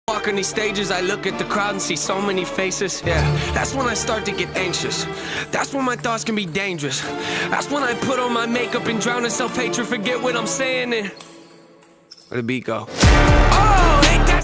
Walk on these stages, I look at the crowd and see so many faces. Yeah, that's when I start to get anxious. That's when my thoughts can be dangerous. That's when I put on my makeup and drown in self-hatred. Forget what I'm saying and where the beat go. Oh, ain't that